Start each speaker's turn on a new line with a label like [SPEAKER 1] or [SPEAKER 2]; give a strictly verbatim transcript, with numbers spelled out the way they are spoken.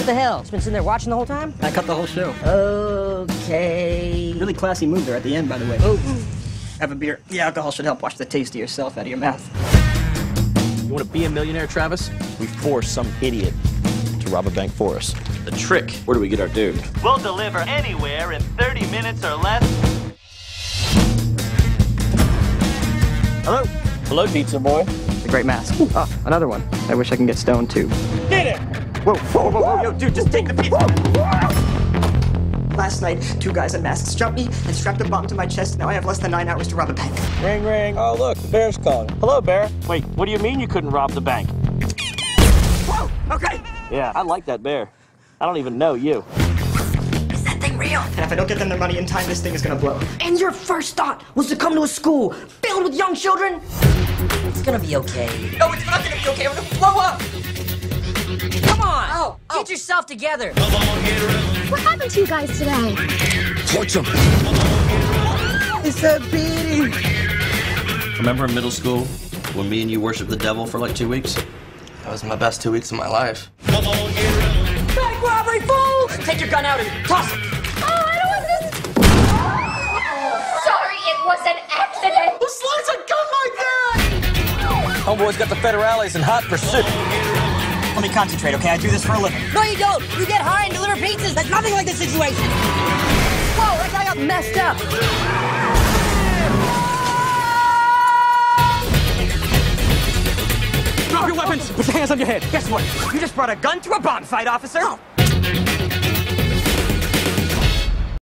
[SPEAKER 1] the hell? Just been sitting there watching the whole time?
[SPEAKER 2] I cut the whole show.
[SPEAKER 1] Okay.
[SPEAKER 2] Really classy move there at the end, by the way.
[SPEAKER 1] Oh.
[SPEAKER 2] Have a beer. The alcohol should help wash the taste of yourself out of your mouth.
[SPEAKER 3] You want to be a millionaire, Travis? We force some idiot to rob a bank for us. The trick, where do we get our dude?
[SPEAKER 4] We'll deliver anywhere in thirty minutes or less.
[SPEAKER 2] Hello?
[SPEAKER 3] Hello, pizza boy.
[SPEAKER 2] It's a great mask. Oh, another one. I wish I can get stoned, too.
[SPEAKER 3] Get it!
[SPEAKER 2] Whoa, whoa, whoa, whoa, yo, dude, just take the pizza. Last night, two guys in masks jumped me and strapped a bomb to my chest. Now I have less than nine hours to rob a bank.
[SPEAKER 3] Ring, ring. Oh, look, the bear's calling. Hello, bear.
[SPEAKER 4] Wait, what do you mean you couldn't rob the bank?
[SPEAKER 2] Whoa, okay.
[SPEAKER 3] Yeah, I like that bear. I don't even know you.
[SPEAKER 1] Is that thing real?
[SPEAKER 2] And if I don't get them their money in time, this thing is gonna blow.
[SPEAKER 1] And your first thought was to come to a school filled with young children? It's gonna be okay.
[SPEAKER 2] No, it's not gonna be okay. I'm gonna blow up.
[SPEAKER 1] Come on!
[SPEAKER 2] Oh, oh.
[SPEAKER 1] Get yourself together!
[SPEAKER 5] What happened to you guys today?
[SPEAKER 3] Torch him.
[SPEAKER 2] It's a beating.
[SPEAKER 6] Remember in middle school when me and you worshiped the devil for like two weeks? That was my best two weeks of my life.
[SPEAKER 1] Bank robbery, fool! Take your gun out and toss it!
[SPEAKER 5] Oh, I don't want this. Sorry, it was an accident.
[SPEAKER 2] Who slides a gun like that?
[SPEAKER 3] Homeboy's got the federales in hot pursuit.
[SPEAKER 2] Let me concentrate, okay? I do this for a living.
[SPEAKER 1] No, you don't! You get high and deliver pizzas! That's nothing like this situation! Whoa, that guy got messed up!
[SPEAKER 2] Drop your weapons! Put your hands on your head! Guess what? You just brought a gun to a bomb fight, officer!
[SPEAKER 1] Oh,